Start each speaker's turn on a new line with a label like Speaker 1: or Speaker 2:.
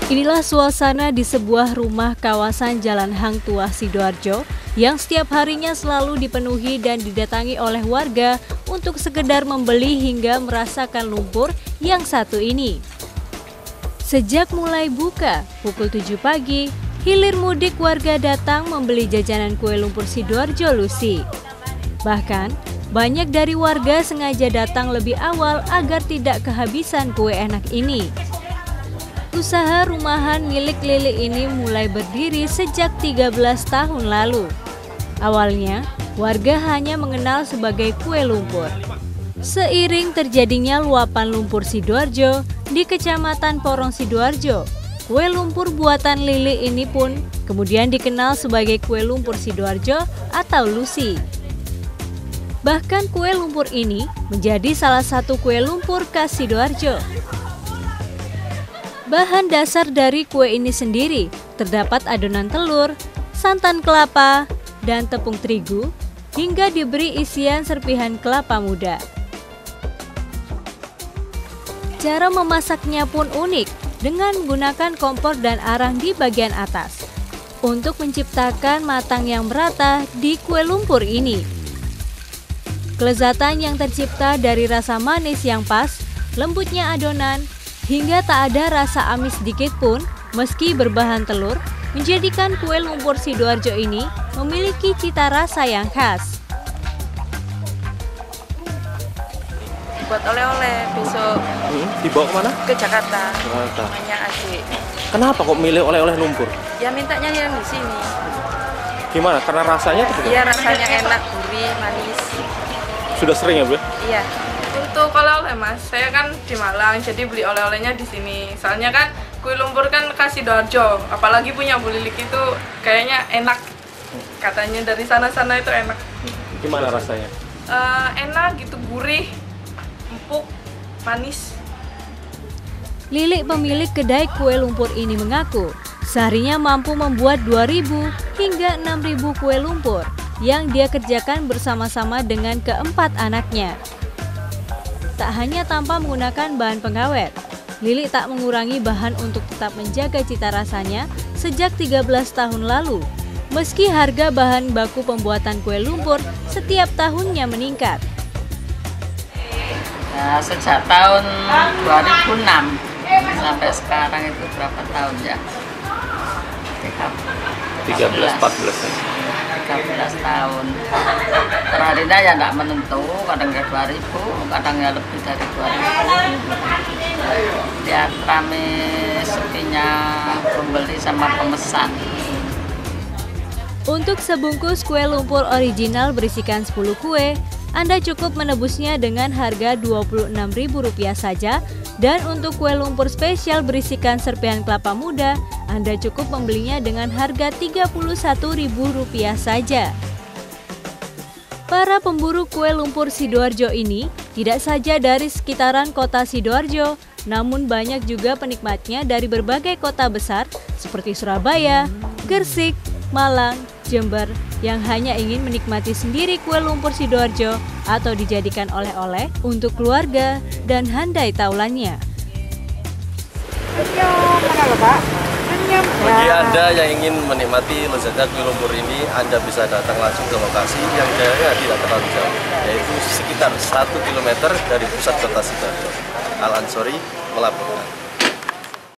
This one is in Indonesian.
Speaker 1: Inilah suasana di sebuah rumah kawasan Jalan Hang Tuah, Sidoarjo yang setiap harinya selalu dipenuhi dan didatangi oleh warga untuk sekedar membeli hingga merasakan lumpur yang satu ini. Sejak mulai buka pukul 7 pagi, hilir mudik warga datang membeli jajanan kue lumpur Sidoarjo Lucy. Bahkan, banyak dari warga sengaja datang lebih awal agar tidak kehabisan kue enak ini. Usaha rumahan milik Lili ini mulai berdiri sejak 13 tahun lalu. Awalnya, warga hanya mengenal sebagai kue lumpur. Seiring terjadinya luapan lumpur Sidoarjo di Kecamatan Porong Sidoarjo, kue lumpur buatan Lili ini pun kemudian dikenal sebagai kue lumpur Sidoarjo atau Lucy. Bahkan kue lumpur ini menjadi salah satu kue lumpur khas Sidoarjo. Bahan dasar dari kue ini sendiri terdapat adonan telur, santan kelapa, dan tepung terigu, hingga diberi isian serpihan kelapa muda. Cara memasaknya pun unik dengan menggunakan kompor dan arang di bagian atas untuk menciptakan matang yang merata di kue lumpur ini. Kelezatan yang tercipta dari rasa manis yang pas, lembutnya adonan, hingga tak ada rasa amis sedikit pun meski berbahan telur, menjadikan kue lumpur Sidoarjo ini memiliki cita rasa yang khas.
Speaker 2: Buat oleh-oleh besok.
Speaker 3: Dibawa kemana?
Speaker 2: Ke Jakarta.
Speaker 3: Jakarta.
Speaker 2: Namanya adik.
Speaker 3: Kenapa kok milih oleh-oleh lumpur?
Speaker 2: Ya mintanya yang di sini.
Speaker 3: Gimana? Karena rasanya atau
Speaker 2: Iya, rasanya enak, gurih, manis.
Speaker 3: Sudah sering ya, Bu?
Speaker 2: Iya.
Speaker 4: Untuk oleh-oleh Mas, saya kan di Malang, jadi beli oleh-olehnya di sini. Soalnya kan kue lumpur kan khas Sidoarjo, apalagi punya Bu Lilik itu kayaknya enak. Katanya dari sana-sana itu enak.
Speaker 3: Gimana rasanya?
Speaker 4: Enak gitu, gurih, empuk, manis.
Speaker 1: Lilik pemilik kedai kue lumpur ini mengaku, seharinya mampu membuat 2.000 hingga 6.000 kue lumpur yang dia kerjakan bersama-sama dengan keempat anaknya. Tak hanya tanpa menggunakan bahan pengawet, Lili tak mengurangi bahan untuk tetap menjaga cita rasanya sejak 13 tahun lalu. Meski harga bahan baku pembuatan kue lumpur setiap tahunnya meningkat.
Speaker 5: Nah, sejak tahun 2006 sampai sekarang itu berapa tahun ya?
Speaker 3: 13-14 ya?
Speaker 5: 13 tahun. Perharinya ya tidak menentu, kadang ya 2.000, kadang ya lebih dari 2.000. Lihat rame sepinya pembeli sama pemesan.
Speaker 1: Untuk sebungkus kue lumpur original berisikan 10 kue, Anda cukup menebusnya dengan harga Rp26.000 saja. Dan untuk kue lumpur spesial berisikan serpihan kelapa muda, Anda cukup membelinya dengan harga Rp31.000 saja. Para pemburu kue lumpur Sidoarjo ini tidak saja dari sekitaran kota Sidoarjo, namun banyak juga penikmatnya dari berbagai kota besar seperti Surabaya, Gresik, Malang, Jember yang hanya ingin menikmati sendiri kue lumpur Sidoarjo atau dijadikan oleh-oleh untuk keluarga dan handai taulannya.
Speaker 6: Bagi Anda yang ingin menikmati lezatnya kue lumpur ini, Anda bisa datang langsung ke lokasi yang jaraknya tidak terlalu jauh, yaitu sekitar 1 km dari pusat kota Sidoarjo. Al Ansori melaporkan.